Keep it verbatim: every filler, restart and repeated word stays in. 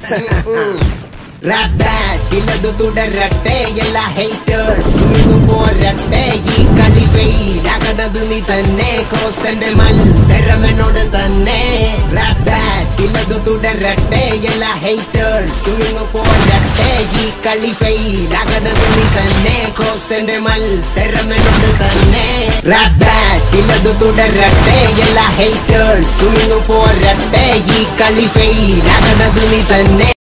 rap ബാറ്റിലതു തുടരട്ടെ എല്ലാ haters ഇന്നു പോരട്ടെ ഈ കളി ഫെയിലാകണത് നീ തന്നെ കോസന്റെ മത്സരം എന്നോട് തന്നെ റാപ്പ് ബാറ്റിലതു തുടരട്ടെ എല്ലാ ഹേറ്റേഴ്സ് ഇന്നു പോരട്ടെ ഈ കളി ഫെയിലാകണത് നീ തന്നെ കോസന്റെ മത്സരം എന്നോട് തന്നെ റാപ്പ് ബാറ്റിലതു തുടരട്ടെ എല്ലാ ഹേറ്റേഴ്സ് ഇന്നു പോരട്ടെ ഈ കളി ഫെയിലാകണത് നീ തന്നെ